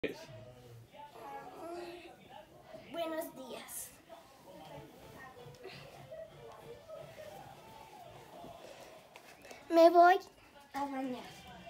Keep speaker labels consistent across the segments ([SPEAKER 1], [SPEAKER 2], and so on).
[SPEAKER 1] Buenos días. Me voy a bañar.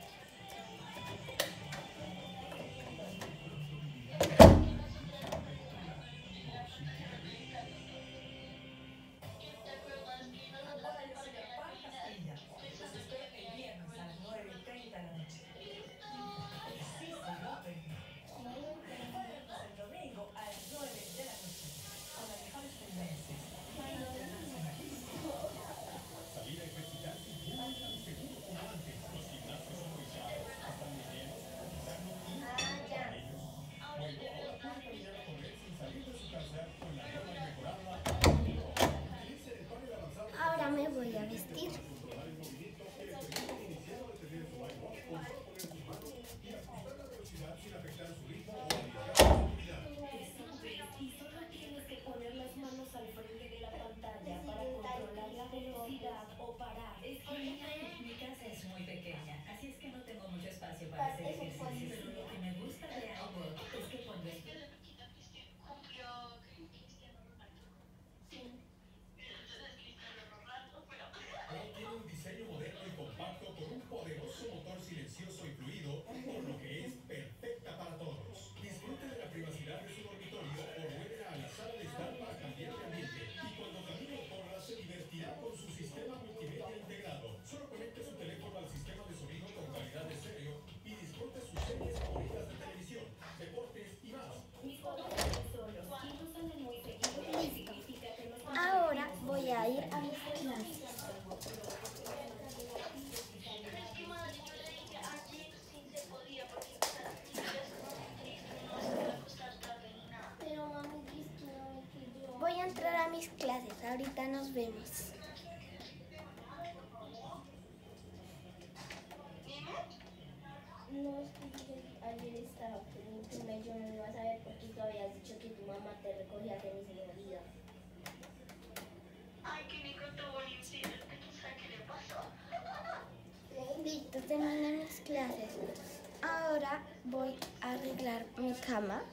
[SPEAKER 1] Ahora me voy a vestir.
[SPEAKER 2] Mi casa es muy pequeña, así es que no tengo mucho espacio para hacer ejercicio. Pero lo que me gusta de iWork es que cuando estoy...
[SPEAKER 3] Tiene un diseño moderno y compacto con un poderoso motor silencioso y fluido, por lo que es perfecta para todos. Disfrute de la privacidad de su dormitorio o ruede a la sala de estar para cambiar de ambiente. Y cuando camine o corra, se divertirá con su sistema multimedia integrado. Solo conecte su teléfono al sistema de sonido con calidad de estéreo y disfrute sus series favoritas de televisión, deportes y más.
[SPEAKER 1] Listo. Ahora voy a ir a mis clases. Pero mami, voy a entrar a mis clases. Ahorita nos vemos. No, es que ayer estaba pendiente y yo no iba a saber porque tú habías dicho que tu mamá te recogía de mis medidas.
[SPEAKER 4] Ay, que Nico tuvo un incidente, ¿tú sabes qué le pasó?
[SPEAKER 1] Listo, terminé mis clases. Ahora voy a arreglar mi cama.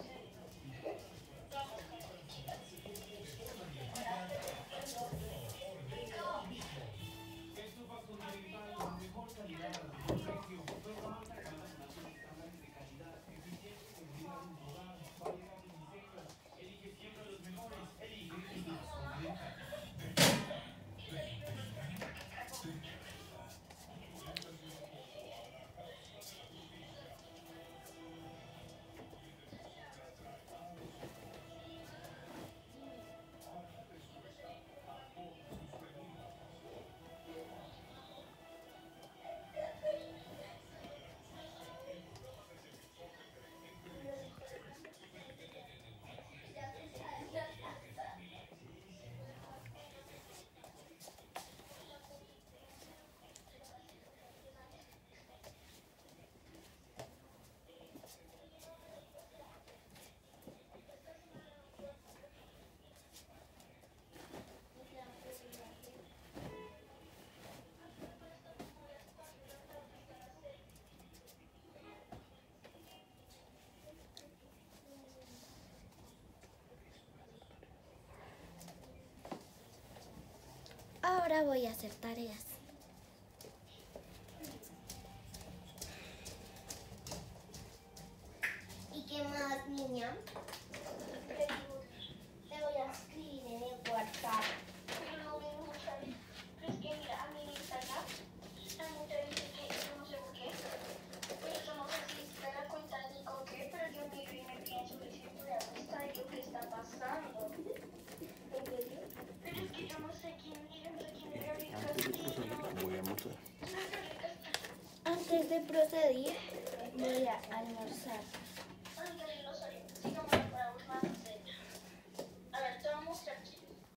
[SPEAKER 1] Ahora voy a hacer tareas. ¿Y qué más, niña? Te voy a escribir en el WhatsApp.
[SPEAKER 4] Pero no me gusta. Pero es que mira, a mí me Instagram, hay mucha gente que no sé por qué. Pero yo no sé si es de la cuenta de Nico o qué, pero yo miro y me pienso que siempre me gusta y yo qué está pasando. Pero es que yo no sé quién es, yo no sé quién es Gabriel Castillo.
[SPEAKER 5] Voy a mostrar.
[SPEAKER 1] Antes de proseguir, voy a almorzar.
[SPEAKER 4] Ay, Gabriel Osorio, sigamos para buscar.